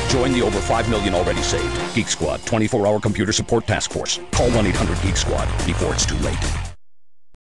Join the over 5 million already saved. Geek Squad, 24-hour computer support task force. Call 1-800-GEEK-SQUAD before it's too late.